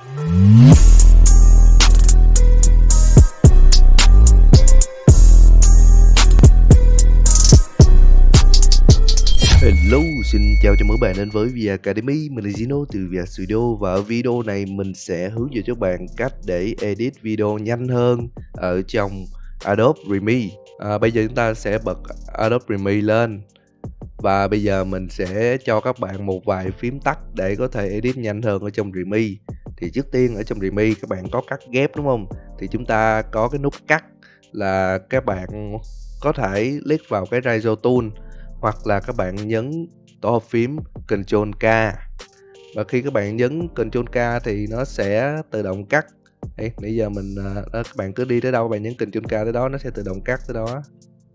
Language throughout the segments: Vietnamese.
Hello, xin chào cho mỗi bạn đến với VR Academy, mình là Zino từ VR Studio. Và ở video này mình sẽ hướng dẫn cho bạn cách để edit video nhanh hơn ở trong Adobe Premiere. Bây giờ chúng ta sẽ bật Adobe Premiere lên. Và bây giờ mình sẽ cho các bạn một vài phím tắt để có thể edit nhanh hơn ở trong Premiere. Thì trước tiên ở trong Premiere các bạn có cắt ghép đúng không? Thì chúng ta có cái nút cắt là các bạn có thể click vào cái Razor Tool, hoặc là các bạn nhấn tổ hợp phím Ctrl K. Và khi các bạn nhấn Ctrl K thì nó sẽ tự động cắt. Đây, bây giờ mình các bạn cứ đi tới đâu các bạn nhấn Ctrl K tới đó, nó sẽ tự động cắt tới đó.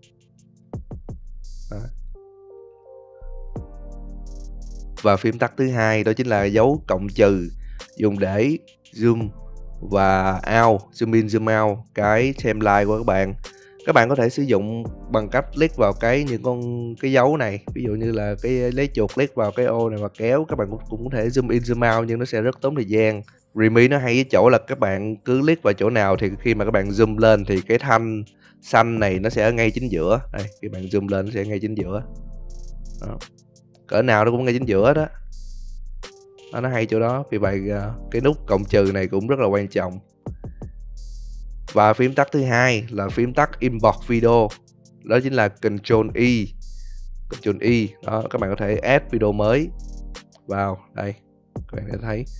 Và phím tắt thứ hai đó chính là dấu cộng trừ, dùng để zoom và out, zoom in zoom out cái timeline của các bạn. Các bạn có thể sử dụng bằng cách click vào những cái dấu này, ví dụ như là lấy chuột click vào cái ô này và kéo. Các bạn cũng có thể zoom in zoom out nhưng nó sẽ rất tốn thời gian. Premiere nó hay cái chỗ là các bạn cứ click vào chỗ nào thì khi mà các bạn zoom lên thì cái thanh xanh này nó sẽ ở ngay chính giữa. Đây, khi bạn zoom lên nó sẽ ngay chính giữa. Đó. Cỡ nào nó cũng ngay chính giữa đó. Nó hay chỗ đó, vì vậy cái nút cộng trừ này cũng rất là quan trọng. Và phím tắt thứ hai là phím tắt import video, đó chính là Ctrl Y. Ctrl Y đó, các bạn có thể add video mới vào đây, các bạn có thể thấy.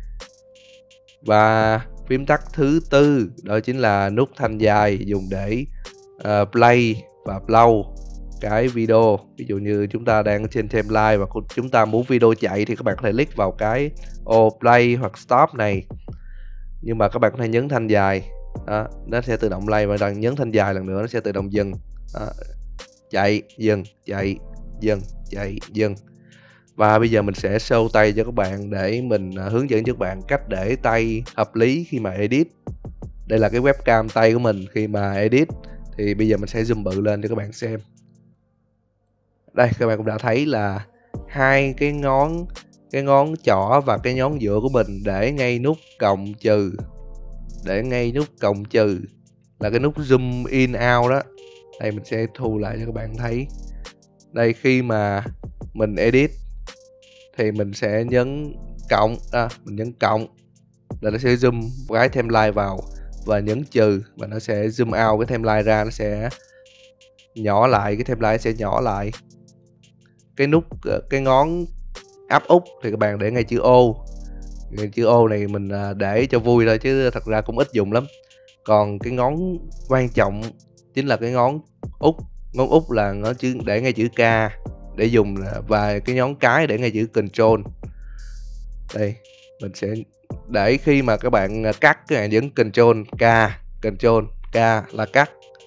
Và phím tắt thứ tư đó chính là nút thanh dài, dùng để play và pause cái video. Ví dụ như chúng ta đang trên timeline và chúng ta muốn video chạy thì các bạn có thể click vào cái ô play hoặc stop này, nhưng mà các bạn có thể nhấn thanh dài. Đó, nó sẽ tự động play, và đang nhấn thanh dài lần nữa nó sẽ tự động dừng. Đó, chạy dừng, chạy dừng, chạy dừng. Và bây giờ mình sẽ show tay cho các bạn để mình hướng dẫn cho các bạn cách để tay hợp lý khi mà edit. Đây là cái webcam tay của mình khi mà edit. Thì bây giờ mình sẽ zoom bự lên cho các bạn xem. Đây, các bạn cũng đã thấy là hai cái ngón trỏ và cái ngón giữa của mình để ngay nút cộng trừ. Để ngay nút cộng trừ là cái nút zoom in out đó. Đây mình sẽ thu lại cho các bạn thấy. Đây, khi mà mình edit thì mình sẽ nhấn cộng, mình nhấn cộng là nó sẽ zoom cái timeline vào, và nhấn trừ và nó sẽ zoom out cái timeline ra, nó sẽ nhỏ lại, cái timeline sẽ nhỏ lại. Cái nút cái ngón áp út thì các bạn để ngay chữ O. Chữ O này mình để cho vui thôi chứ thật ra cũng ít dùng lắm. Còn cái ngón quan trọng chính là cái ngón út. Ngón út là nó để ngay chữ K để dùng, và cái ngón cái để ngay chữ Control. Đây, mình sẽ để khi mà các bạn cắt, các bạn nhấn Control K là cắt.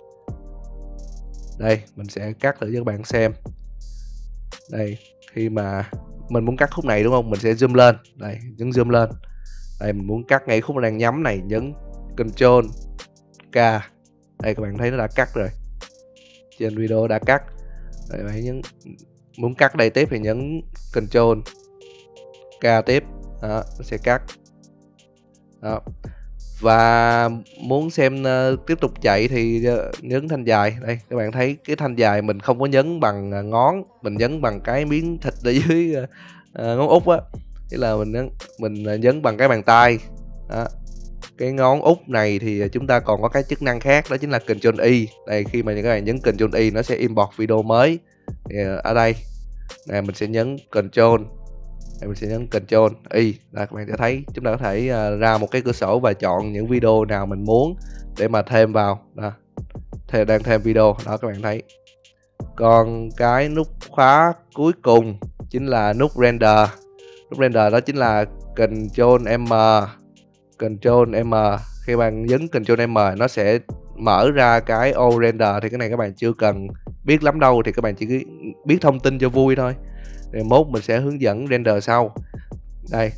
Đây, mình sẽ cắt thử cho các bạn xem. Đây, khi mà mình muốn cắt khúc này đúng không, mình sẽ zoom lên. Đây, nhấn zoom lên. Đây, mình muốn cắt ngay khúc đang nhắm này, nhấn Ctrl K. Đây, các bạn thấy nó đã cắt rồi. Trên video đã cắt. Đây, bạn nhấn, muốn cắt đây tiếp thì nhấn Ctrl K tiếp. Đó, nó sẽ cắt. Đó. Và muốn xem tiếp tục chạy thì nhấn thanh dài. Đây, các bạn thấy cái thanh dài mình không có nhấn bằng ngón, mình nhấn bằng cái miếng thịt ở dưới ngón út á. Thế là mình nhấn bằng cái bàn tay. Đó. Cái ngón út này thì chúng ta còn có cái chức năng khác, đó chính là Ctrl Y. Đây, khi mà các bạn nhấn Ctrl Y nó sẽ import video mới. Thì ở đây này mình sẽ nhấn Ctrl. Đây, mình sẽ nhấn Ctrl Y. Là các bạn sẽ thấy chúng ta có thể ra một cái cửa sổ và chọn những video nào mình muốn để mà thêm vào. Đó, đang thêm video đó, các bạn thấy. Còn cái nút khóa cuối cùng chính là nút render. Nút render đó chính là Ctrl M. Ctrl M. Khi bạn nhấn Ctrl M nó sẽ mở ra cái ô render. Thì cái này các bạn chưa cần biết lắm đâu, thì các bạn chỉ biết thông tin cho vui thôi. Rồi mốt mình sẽ hướng dẫn render sau. Đây,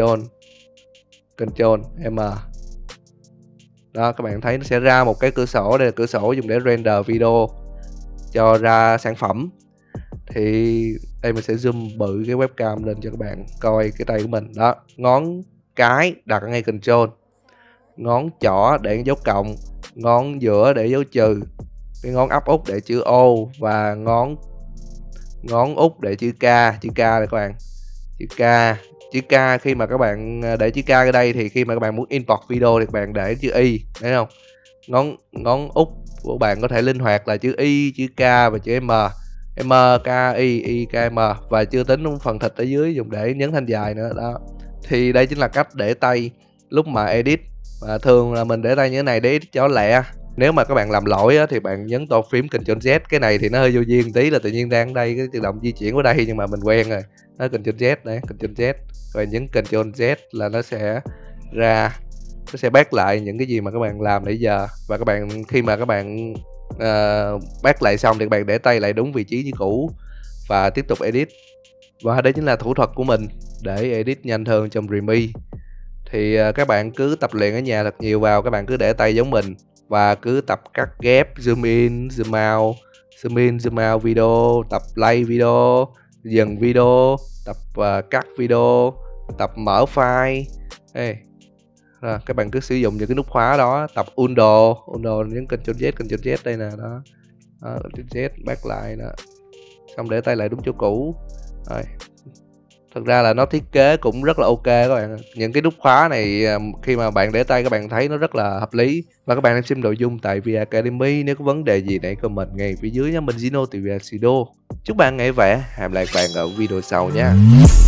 Ctrl M. Đó, các bạn thấy nó sẽ ra một cái cửa sổ. Đây là cửa sổ dùng để render video cho ra sản phẩm. Thì đây mình sẽ zoom bự cái webcam lên cho các bạn coi cái tay của mình. Đó, ngón cái đặt ở ngay control, ngón trỏ để dấu cộng, ngón giữa để dấu trừ, cái ngón áp út để chữ O và ngón út để chữ K. Chữ K này các bạn, chữ K khi mà các bạn để chữ K ở đây thì khi mà các bạn muốn import video thì các bạn để chữ Y, thấy không? Ngón út của bạn có thể linh hoạt là chữ Y, chữ K và chữ M. M, K, Y, K, M, và chưa tính phần thịt ở dưới dùng để nhấn thanh dài nữa đó. Thì đây chính là cách để tay lúc mà edit, và thường là mình để tay như thế này để edit cho lẹ. Nếu mà các bạn làm lỗi á, thì bạn nhấn tô phím Ctrl Z. Cái này thì nó hơi vô duyên tí là tự nhiên đang ở đây cái tự động di chuyển qua đây, nhưng mà mình quen rồi. Nó Ctrl Z đấy, Ctrl Z rồi nhấn Ctrl Z là nó sẽ back lại những cái gì mà các bạn làm nãy giờ. Và các bạn khi mà các bạn back lại xong thì các bạn để tay lại đúng vị trí như cũ và tiếp tục edit. Và đây chính là thủ thuật của mình để edit nhanh hơn trong Premiere. Thì các bạn cứ tập luyện ở nhà thật nhiều vào, các bạn cứ để tay giống mình và cứ tập cắt ghép, zoom in, zoom out, zoom in, zoom out video, tập play video, dừng video, tập cắt video, tập mở file. Hey. Các bạn cứ sử dụng những cái nút khóa đó, tập undo nhấn Ctrl Z đây nè đó. Ctrl Z back lại nè. Xong để tay lại đúng chỗ cũ. Rồi. Thực ra là nó thiết kế cũng rất là ok các bạn. Những cái nút khóa này khi mà bạn để tay các bạn thấy nó rất là hợp lý. Và các bạn đang xem nội dung tại VR Academy. Nếu có vấn đề gì hãy comment ngay phía dưới nhé. Mình Zino từ VR Studio. Chúc bạn ngày vẽ. Hẹn gặp lại các bạn ở video sau nha.